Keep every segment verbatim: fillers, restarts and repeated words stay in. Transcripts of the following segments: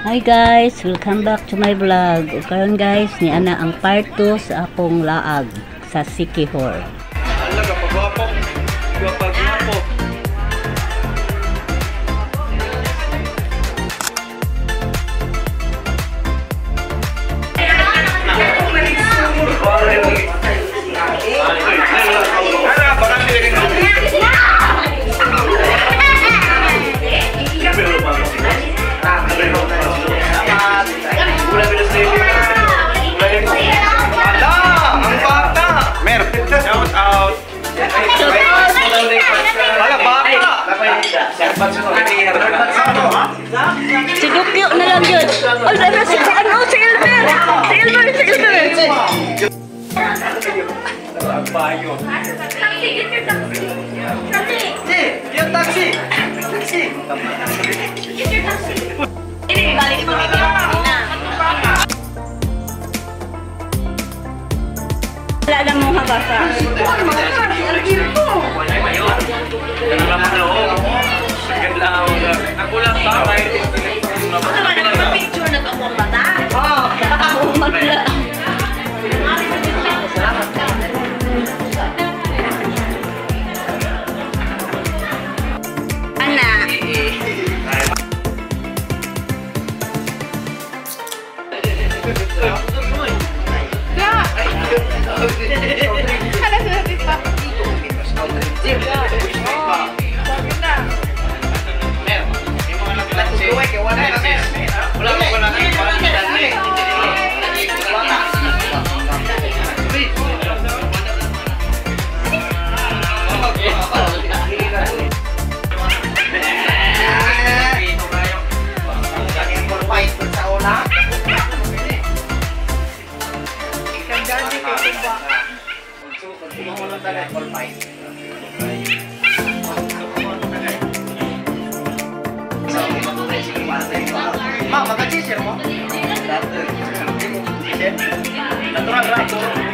Hi guys, welcome back to my vlog. O karon guys, ni ana ang part two sa akong laag sa Siquijor. Ala ka pagwapo. Pagwapo. Si Dukyo na lang yun. Oh, ano si ano si Elmer? Si Elmer, si Elmer. Bayo. Taxi, get your taxi. Taxi. Get taxi. Taxi. Get your taxi. Ini balik mo ni Wala na mo habasa. Ako lang sa picture na ako bata. Oh, ako magla. Ana. Ma, makachisir mo? Natural lang.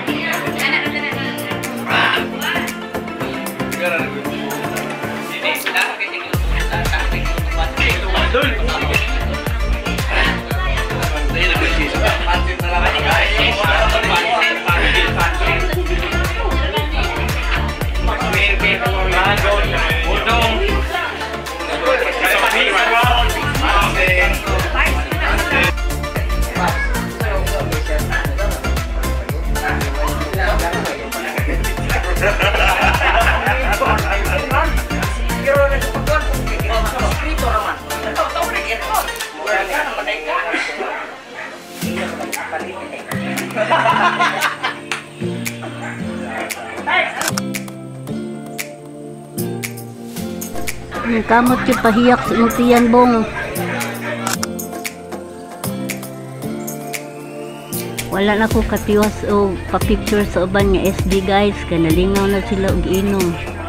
Ang kamot yung pahiyak sa imutiyan bong. Wala na ko katiwas o pa-picture sa uban nga S D guys. Kanalingaw na sila og inom.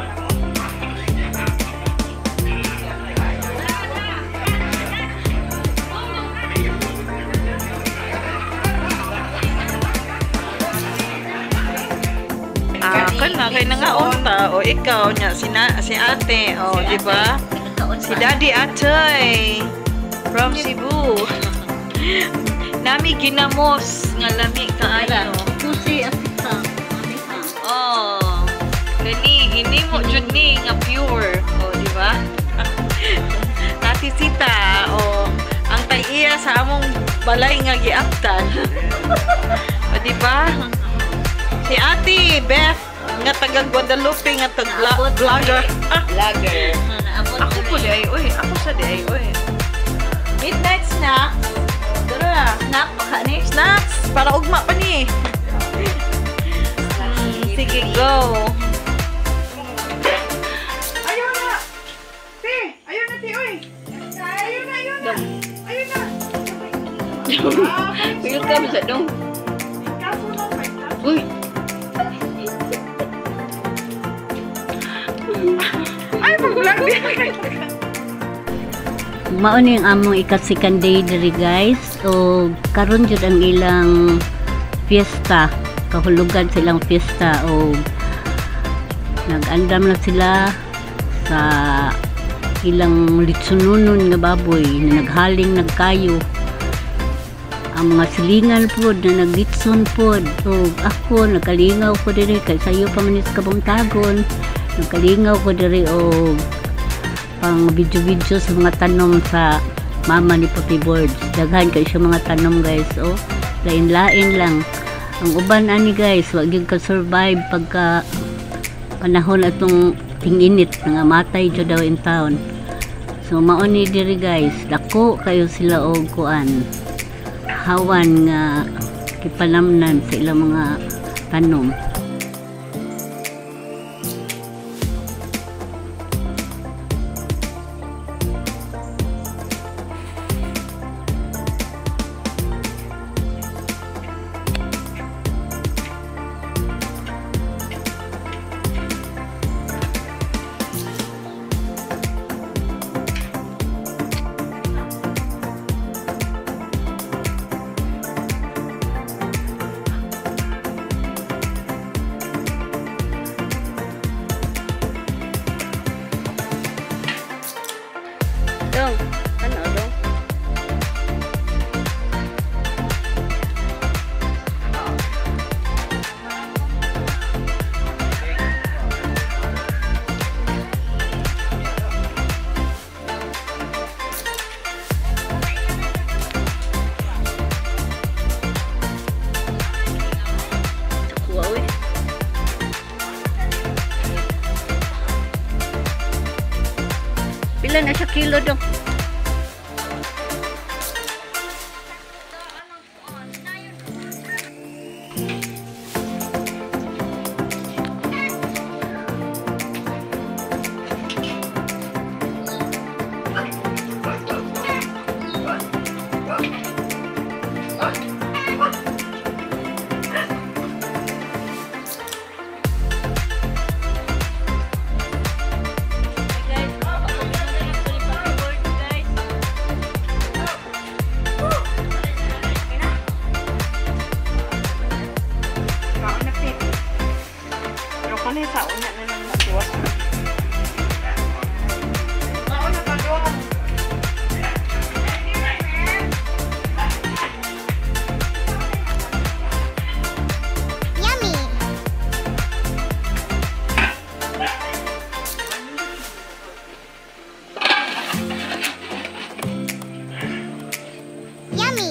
Ah, kana kay nangaunta o ikaw nya si, na, si ate o di ba? Si Daddy Atoy from Cebu. Nami ginamos nga lami kaayo. Pusi asita. Oh. Kani ini mo jud ni nga pure o di ba? Ati Sita o ang tay-iya sa among balay nga giaptan. O di ba? Si Ate Beth nga taga Guadalupe nga tag vlogger. Vlogger. Ako po di ay oy, ako sa di ay oy. Midnight snack. Dara na. Snack pa ka ni? Snacks para ugma pa ni. Hmm, sige go. Ayun na! Te! Ayun na, te! Uy! Ayun na, ayun na! Ayun na! Welcome sa dong. Kaso na, may kaso. Uy. Ay, mag-vlog din! Mao ni ang among ika-second day diri guys. O karon jud ang ilang fiesta. Kahulugan silang fiesta o nag-andam na sila sa ilang litsununon nga baboy na naghaling nagkayo ang mga silingan po na nagitson po o ako nakalingaw ko diri kay sayo pa manis kabungtagon, nakalingaw ko diri o pang video-video sa mga tanom sa mama ni Papi Birds. Daghan kay siya mga tanom guys, o lain-lain lang ang uban ani guys, wag gyud ka survive pagka panahon atong ting-init nga matay jud daw in town. So mao ni diri guys, dako kayo sila og kuan hawan nga kipalamnan sa ilang mga tanom. Dong, ano dong? Kuha we. Pila na siya kilo dong? Sa una na lang natuwa. Mauna pa doon. Yummy. Yummy.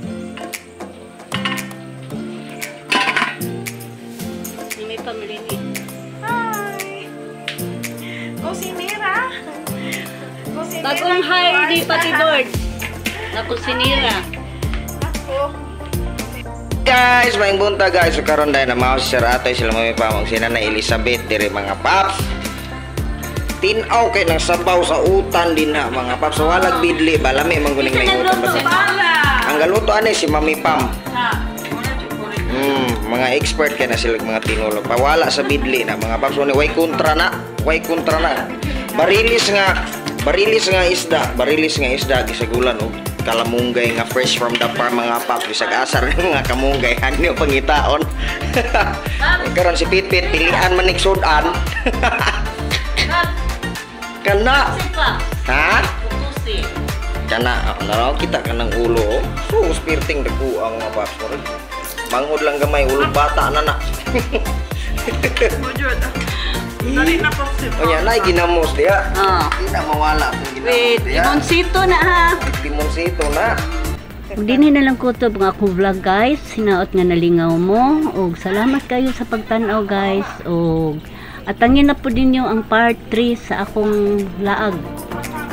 May pamilini. Hi. Kusinira. Kusinira. Bagong hire di Papi Birds na kusinira. Ako. Guys, maing bunta guys, so karon dahil na mao si Sir Atoy sila may pamang sina na Elizabeth dire mga paps. Tinaw kay nang sabaw sa utan din ha mga paps. So walag bidli balami man guning may utan ba. Ang galuto ani si Mami Pam. Hmm, mga expert kay na sila mga tinulo. Pawala sa bidli na mga paps. Way kontra na, way kontra na. Barilis nga, barilis nga isda, barilis nga isda gisagulan og kalamunggay nga fresh from the farm mga paps. Bisag asar ng mga kamunggay anyo pangitaon. Karon si Pitpit pilihan man ning sudan. Kana. Ha? Kana, naraw kita kanang ulo. So, spiriting daku ang mga paps. Bangod lang gamay, ulo bata na na. Mujud. Dali na proxy. O yan, ay ginamos diya. Ah. Hindi mawala kung ginamos Wait, diya. limonsito na ha. Limonsito na. Dini na lang ko to mga akong vlog guys. Sinaot nga nalingaw mo. Og salamat kayo sa pagtanaw guys. Og atangin na po ninyo ang part three sa akong laag.